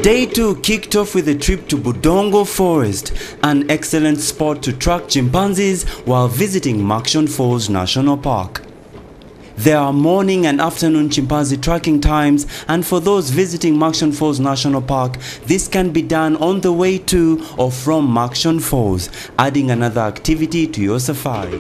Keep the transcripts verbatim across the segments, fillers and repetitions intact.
Day two kicked off with a trip to Budongo Forest, an excellent spot to track chimpanzees while visiting Murchison Falls National Park. There are morning and afternoon chimpanzee tracking times, and for those visiting Murchison Falls National Park, this can be done on the way to or from Murchison Falls, adding another activity to your safari.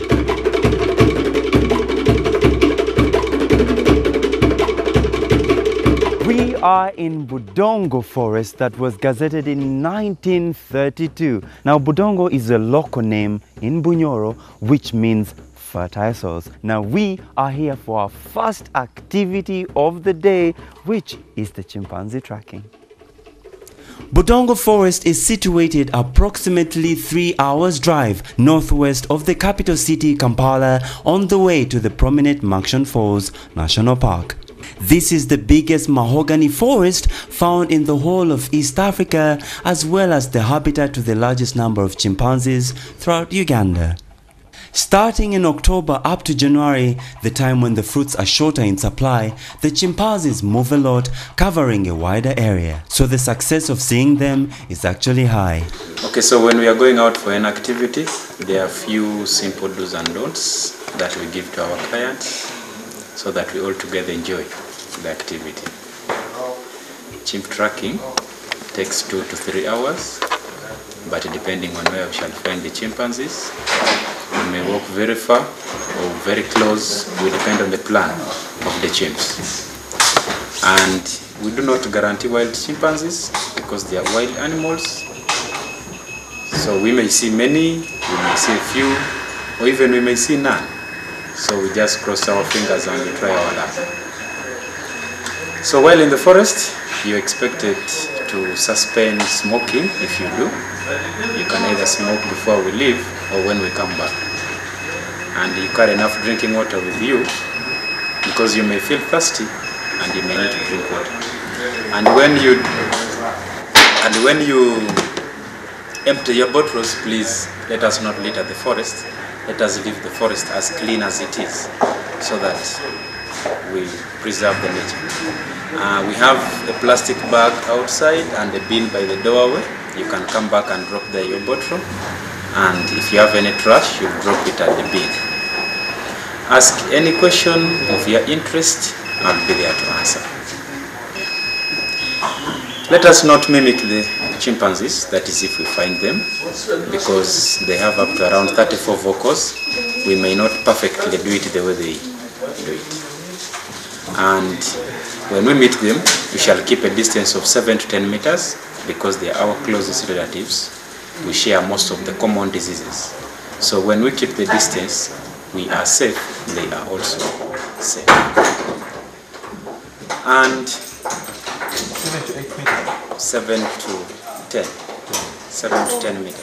We are in Budongo Forest that was gazetted in nineteen thirty-two. Now Budongo is a local name in Bunyoro which means fertile soils. Now we are here for our first activity of the day, which is the chimpanzee tracking. Budongo Forest is situated approximately three hours drive northwest of the capital city Kampala on the way to the prominent Murchison Falls National Park. This is the biggest mahogany forest found in the whole of East Africa, as well as the habitat to the largest number of chimpanzees throughout Uganda. Starting in October up to January, the time when the fruits are shorter in supply, the chimpanzees move a lot, covering a wider area. So the success of seeing them is actually high. Okay, so when we are going out for an activity, there are a few simple do's and don'ts that we give to our clients so that we all together enjoy the activity. Chimp tracking takes two to three hours, but depending on where we shall find the chimpanzees, we may walk very far or very close. We depend on the plan of the chimps. And we do not guarantee wild chimpanzees because they are wild animals. So we may see many, we may see a few, or even we may see none. So we just cross our fingers and we try our luck. So while in the forest, you're expected to suspend smoking if you do. You can either smoke before we leave or when we come back. And you carry enough drinking water with you because you may feel thirsty and you may need to drink water. And when you and when you empty your bottles, please let us not litter the forest. Let us leave the forest as clean as it is so that we preserve the nature. Uh, we have a plastic bag outside and a bin by the doorway. You can come back and drop there your bottle, and if you have any trash, you drop it at the bin. Ask any question of your interest, I'll be there to answer. Let us not mimic the chimpanzees, that is if we find them, because they have up to around thirty-four vocals. We may not perfectly do it the way they do it. And when we meet them, we shall keep a distance of seven to ten meters because they are our closest relatives. We share most of the common diseases. So when we keep the distance, we are safe, they are also safe. And seven to eight meters. Seven to ten. Seven to ten meters.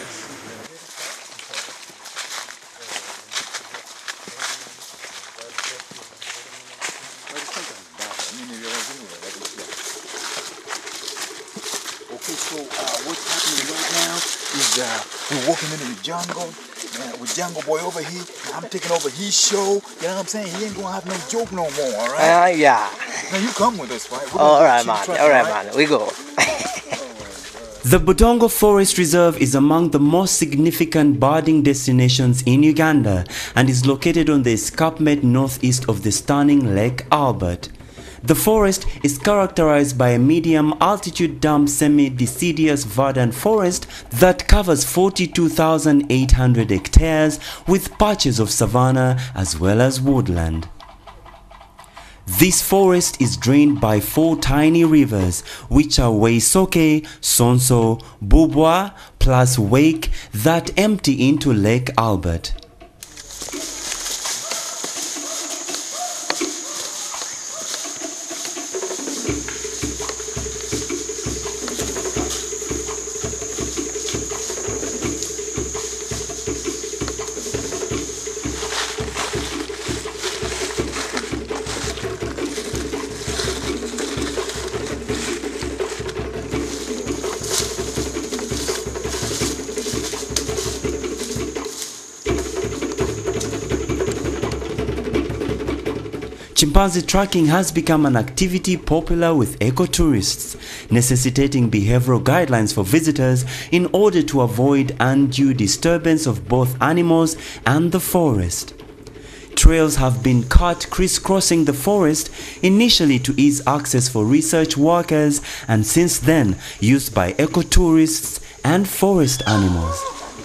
Okay, so uh, what's happening right now is uh, we're walking into the jungle uh, with Jungle Boy over here. I'm taking over his show. You know what I'm saying? He ain't gonna have no joke no more, all right? Uh, yeah. Now you come with us, right? Oh, all right, man. Truck, all right, right, man. We go. The Budongo Forest Reserve is among the most significant birding destinations in Uganda and is located on the escarpment northeast of the stunning Lake Albert. The forest is characterized by a medium altitude damp semi-deciduous verdant forest that covers forty-two thousand eight hundred hectares with patches of savanna as well as woodland. This forest is drained by four tiny rivers, which are Weisoke, Sonso, Bubwa, plus Wake, that empty into Lake Albert. Chimpanzee tracking has become an activity popular with eco-tourists. necessitating behavioral guidelines for visitors in order to avoid undue disturbance of both animals and the forest. Trails have been cut crisscrossing the forest, initially to ease access for research workers and since then used by ecotourists and forest animals.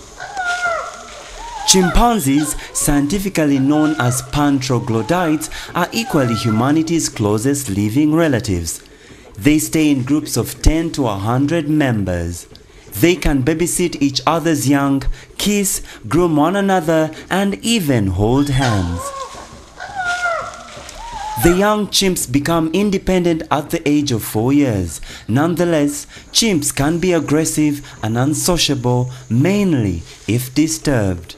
Chimpanzees, scientifically known as pan-troglodytes, are equally humanity's closest living relatives. They stay in groups of ten to one hundred members. They can babysit each other's young, kiss, groom one another, and even hold hands. The young chimps become independent at the age of four years. Nonetheless, chimps can be aggressive and unsociable, mainly if disturbed.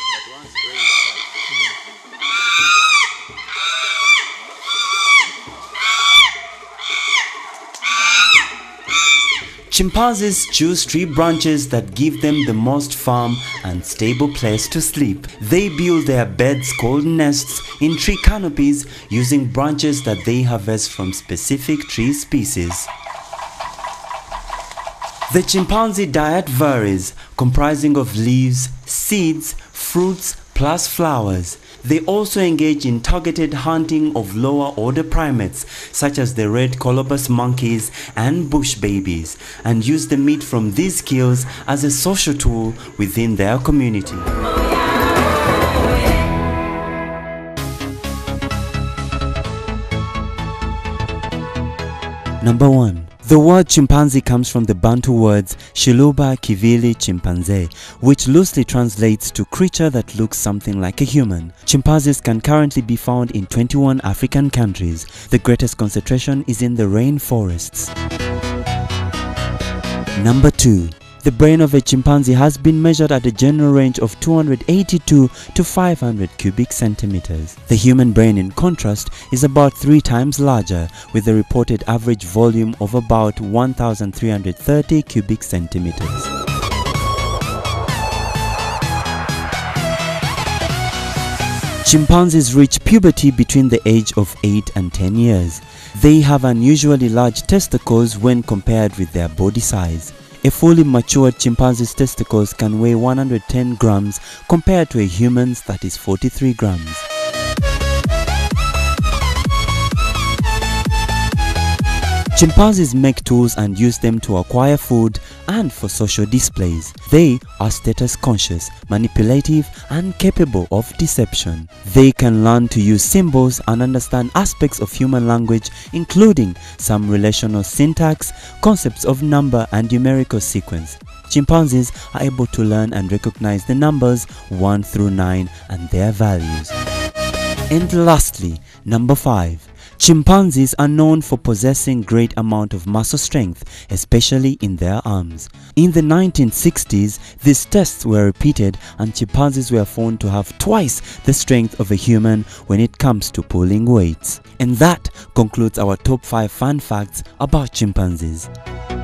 Chimpanzees choose tree branches that give them the most firm and stable place to sleep. They build their beds called nests in tree canopies using branches that they harvest from specific tree species. The chimpanzee diet varies, comprising of leaves, seeds, fruits, plus flowers. They also engage in targeted hunting of lower order primates such as the red colobus monkeys and bush babies, and use the meat from these kills as a social tool within their community. Number one. The word chimpanzee comes from the Bantu words Shiluba Kibale chimpanzee, which loosely translates to creature that looks something like a human. Chimpanzees can currently be found in twenty-one African countries. The greatest concentration is in the rainforests. Number two. The brain of a chimpanzee has been measured at a general range of two hundred eighty-two to five hundred cubic centimeters. The human brain, in contrast, is about three times larger, with a reported average volume of about one thousand three hundred thirty cubic centimeters. Chimpanzees reach puberty between the age of eight and ten years. They have unusually large testicles when compared with their body size. A fully matured chimpanzee's testicles can weigh one hundred ten grams compared to a human's that is forty-three grams. Chimpanzees make tools and use them to acquire food and for social displays. They are status conscious, manipulative, and capable of deception. They can learn to use symbols and understand aspects of human language, including some relational syntax, concepts of number and numerical sequence. Chimpanzees are able to learn and recognize the numbers one through nine and their values. And lastly, number five. Chimpanzees are known for possessing great amount of muscle strength, especially in their arms. In the nineteen sixties, these tests were repeated and chimpanzees were found to have twice the strength of a human when it comes to pulling weights. And that concludes our top five fun facts about chimpanzees.